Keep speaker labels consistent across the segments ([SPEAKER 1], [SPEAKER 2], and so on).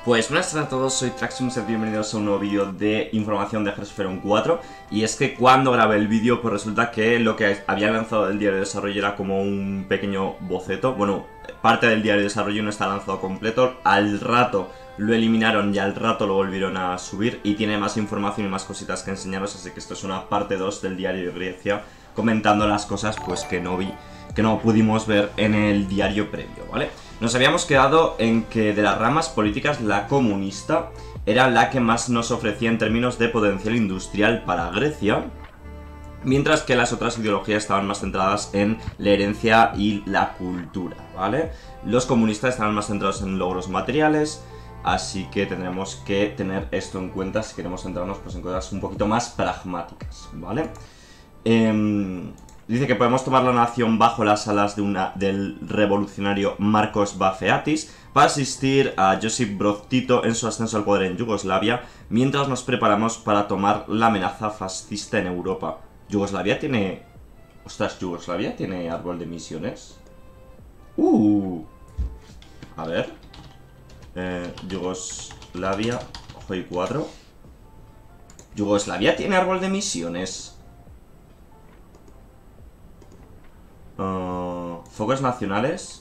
[SPEAKER 1] Pues buenas tardes a todos, soy Traxium y bienvenidos a un nuevo vídeo de información de Hearts of Iron 4. Y es que cuando grabé el vídeo, pues resulta que lo que había lanzado el diario de desarrollo era como un pequeño boceto. Bueno, parte del diario de desarrollo no está lanzado completo, al rato lo eliminaron y al rato lo volvieron a subir. Y tiene más información y más cositas que enseñaros, así que esto es una parte 2 del diario de Grecia, comentando las cosas pues que no pudimos ver en el diario previo, ¿vale? Nos habíamos quedado en que de las ramas políticas la comunista era la que más nos ofrecía en términos de potencial industrial para Grecia, mientras que las otras ideologías estaban más centradas en la herencia y la cultura, ¿vale? Los comunistas estaban más centrados en logros materiales, así que tendremos que tener esto en cuenta si queremos centrarnos pues en cosas un poquito más pragmáticas, ¿vale? Dice que podemos tomar la nación bajo las alas del revolucionario Marcos Bafeatis para asistir a Josip Broz Tito en su ascenso al poder en Yugoslavia, mientras nos preparamos para tomar la amenaza fascista en Europa. ¿Yugoslavia tiene... Ostras, ¿Yugoslavia tiene árbol de misiones? A ver... Yugoslavia... Ojo y 4... ¿Yugoslavia tiene árbol de misiones? Focos nacionales.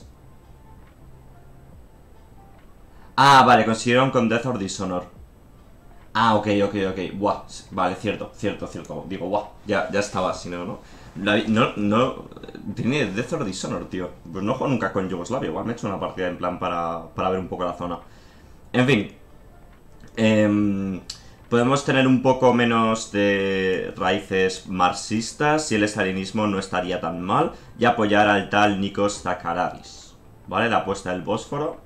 [SPEAKER 1] Ah, vale, consiguieron con Death or Dishonor. Ah, ok. Buah, vale, cierto. Digo, buah, ya estaba, si no. No tiene Death or Dishonor, tío. Pues no juego nunca con Yugoslavia. Igual me he hecho una partida en plan para ver un poco la zona. En fin. Podemos tener un poco menos de raíces marxistas y el estalinismo no estaría tan mal, y apoyar al tal Nikos Zakaradis, ¿vale? La apuesta del Bósforo.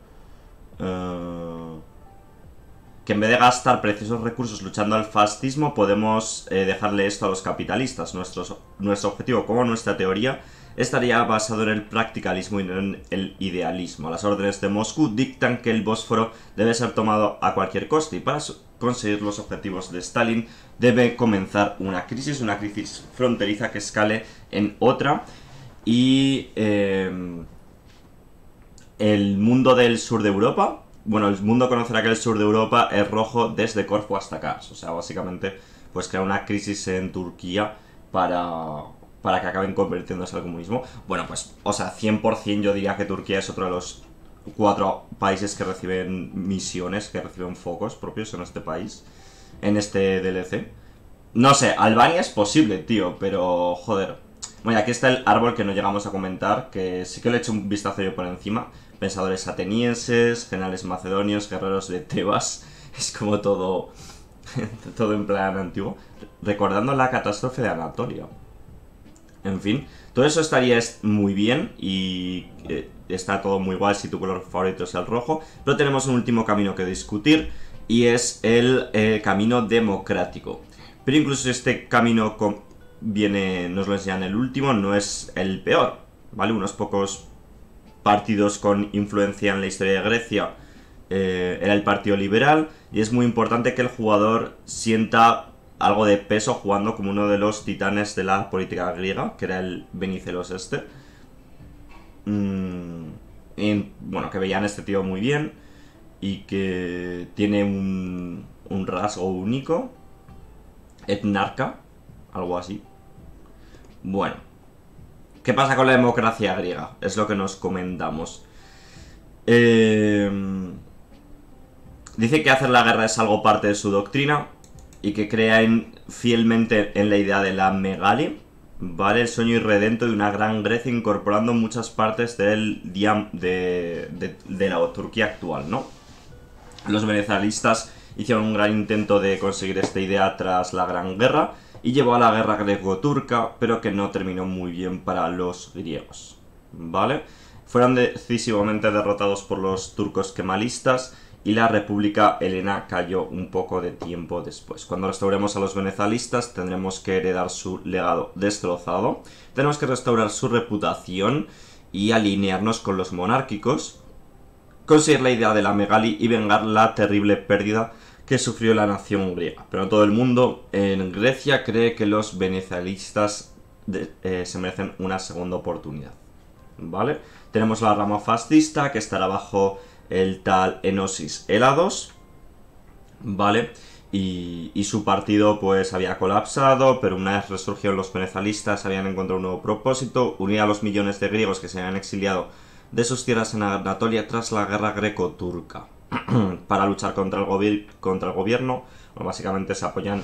[SPEAKER 1] Que en vez de gastar preciosos recursos luchando al fascismo, podemos dejarle esto a los capitalistas. Nuestro objetivo, como nuestra teoría, estaría basado en el practicalismo y no en el idealismo. Las órdenes de Moscú dictan que el Bósforo debe ser tomado a cualquier coste, y para conseguir los objetivos de Stalin debe comenzar una crisis fronteriza que escale en otra, y el mundo del sur de Europa, bueno, el mundo conocerá que el sur de Europa es rojo desde Corfú hasta Kars. O sea, básicamente pues crear una crisis en Turquía para que acaben convirtiéndose al comunismo. Bueno, pues, o sea, 100% yo diría que Turquía es otro de los 4 países que reciben misiones, que reciben focos propios en este país, en este DLC. No sé, Albania es posible, tío, pero joder. Bueno, aquí está el árbol que no llegamos a comentar, que sí que le he hecho un vistazo yo por encima. Pensadores atenienses, generales macedonios, guerreros de Tebas. Es como todo en plan antiguo, recordando la catástrofe de Anatolia. En fin, todo eso estaría muy bien y está todo muy guay si tu color favorito es el rojo. Pero tenemos un último camino que discutir, y es el camino democrático. Pero incluso este camino nos lo enseñan el último, no es el peor, ¿vale? Unos pocos partidos con influencia en la historia de Grecia era el Partido Liberal, y es muy importante que el jugador sienta algo de peso jugando como uno de los titanes de la política griega, que era el Venizelos este. Y, bueno, que veían a este tío muy bien y que tiene un rasgo único, etnarca, algo así. Bueno, ¿qué pasa con la democracia griega? Es lo que nos comentamos. Dice que hacer la guerra es algo parte de su doctrina y que crean fielmente en la idea de la megali, ¿vale? El sueño irredento de una gran Grecia incorporando muchas partes de la Turquía actual, ¿no? Los venecianistas hicieron un gran intento de conseguir esta idea tras la Gran Guerra y llevó a la guerra greco-turca, pero que no terminó muy bien para los griegos, ¿vale? Fueron decisivamente derrotados por los turcos kemalistas y la República Helena cayó un poco de tiempo después. Cuando restauremos a los venecianistas tendremos que heredar su legado destrozado, tenemos que restaurar su reputación y alinearnos con los monárquicos, conseguir la idea de la megali y vengar la terrible pérdida que sufrió la nación griega. Pero no todo el mundo en Grecia cree que los venecianistas se merecen una segunda oportunidad, ¿vale? Tenemos la rama fascista, que estará bajo el tal Enosis Elados, ¿vale? Y su partido pues había colapsado, pero una vez resurgieron los venezalistas habían encontrado un nuevo propósito: unir a los millones de griegos que se habían exiliado de sus tierras en Anatolia tras la guerra greco-turca para luchar contra el gobierno. Bueno, básicamente se apoyan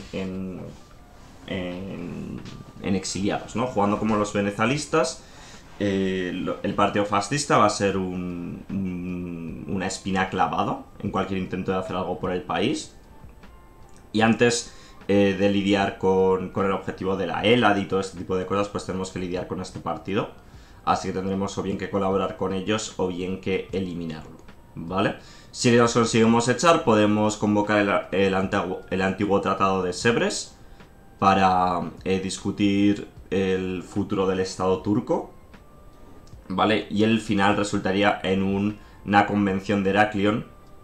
[SPEAKER 1] en exiliados, ¿no? Jugando como los venezalistas. El partido fascista va a ser una espina clavada en cualquier intento de hacer algo por el país. Y antes de lidiar con el objetivo de la ELAD y todo este tipo de cosas, pues tenemos que lidiar con este partido. Así que tendremos o bien que colaborar con ellos o bien que eliminarlo, ¿vale? Si los conseguimos echar, podemos convocar el antiguo tratado de Sèvres para discutir el futuro del Estado turco, ¿vale? Y el final resultaría en una convención de Heraclión,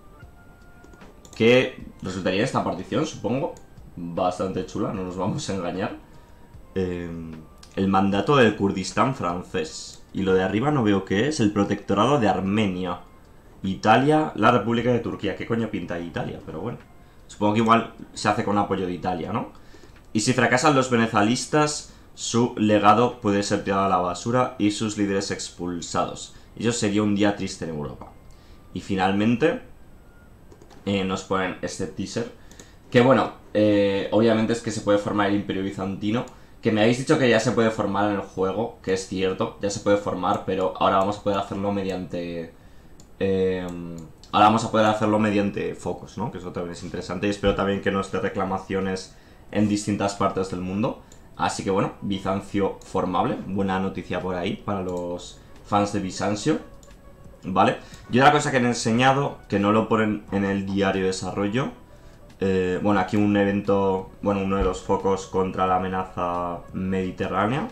[SPEAKER 1] que resultaría en esta partición, supongo, bastante chula, no nos vamos a engañar. El mandato del Kurdistán francés. Y lo de arriba no veo qué es. El protectorado de Armenia. Italia, la República de Turquía. ¿Qué coño pinta Italia? Pero bueno, supongo que igual se hace con apoyo de Italia, ¿no? Y si fracasan los venezalistas, su legado puede ser tirado a la basura y sus líderes expulsados. Y eso sería un día triste en Europa. Y finalmente nos ponen este teaser, que bueno, obviamente es que se puede formar el Imperio Bizantino, que me habéis dicho que ya se puede formar en el juego, que es cierto, ya se puede formar, pero ahora vamos a poder hacerlo mediante focos, ¿no? Que eso también es interesante, y espero también que nos dé reclamaciones en distintas partes del mundo. Así que bueno, Bizancio formable, buena noticia por ahí para los fans de Bizancio, ¿vale? Y otra cosa que han enseñado, que no lo ponen en el diario de desarrollo, bueno, aquí un evento, bueno, uno de los focos contra la amenaza mediterránea,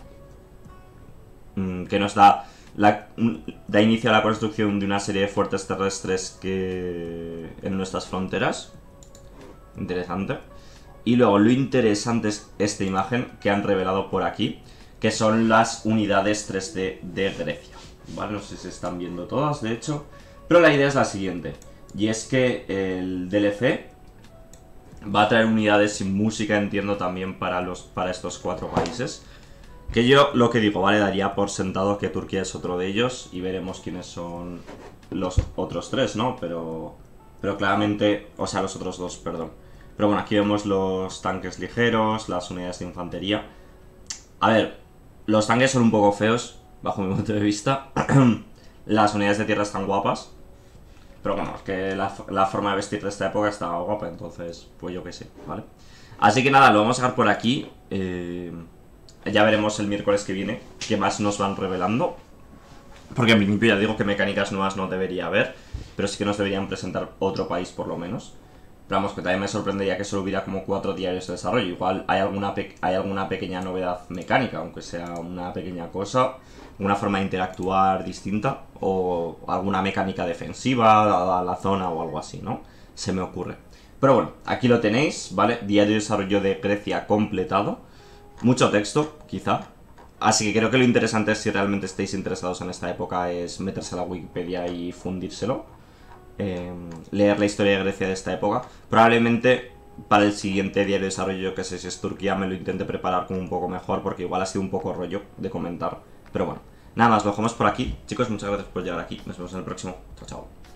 [SPEAKER 1] que nos da inicio a la construcción de una serie de fuertes terrestres en nuestras fronteras. Interesante. Y luego lo interesante es esta imagen que han revelado por aquí, que son las unidades 3D de Grecia, ¿vale? No sé si se están viendo todas, de hecho, pero la idea es la siguiente, y es que el DLC va a traer unidades sin música, entiendo, también para estos 4 países. Que yo lo que digo, ¿vale? Daría por sentado que Turquía es otro de ellos y veremos quiénes son los otros 3, ¿no? Pero claramente, o sea, los otros 2, perdón. Pero bueno, aquí vemos los tanques ligeros, las unidades de infantería. A ver, los tanques son un poco feos, bajo mi punto de vista. Las unidades de tierra están guapas. Pero bueno, es que la forma de vestir de esta época estaba guapa, entonces, pues yo qué sé, ¿vale? Así que nada, lo vamos a dejar por aquí. Ya veremos el miércoles que viene qué más nos van revelando. Porque en principio ya digo que mecánicas nuevas no debería haber, pero sí que nos deberían presentar otro país por lo menos. Pero vamos, que también me sorprendería que solo hubiera como 4 diarios de desarrollo. Igual hay alguna pequeña novedad mecánica, aunque sea una pequeña cosa, una forma de interactuar distinta, o alguna mecánica defensiva dada la zona o algo así, ¿no? Se me ocurre. Pero bueno, aquí lo tenéis, ¿vale? Diario de desarrollo de Grecia completado. Mucho texto, quizá. Así que creo que lo interesante, si realmente estáis interesados en esta época, es meterse a la Wikipedia y fundírselo. Leer la historia de Grecia de esta época. Probablemente para el siguiente diario de desarrollo, que sé si es Turquía, me lo intente preparar como un poco mejor, porque igual ha sido un poco rollo de comentar. Pero bueno, nada más, lo dejamos por aquí. Chicos, muchas gracias por llegar aquí. Nos vemos en el próximo. Chao, chao.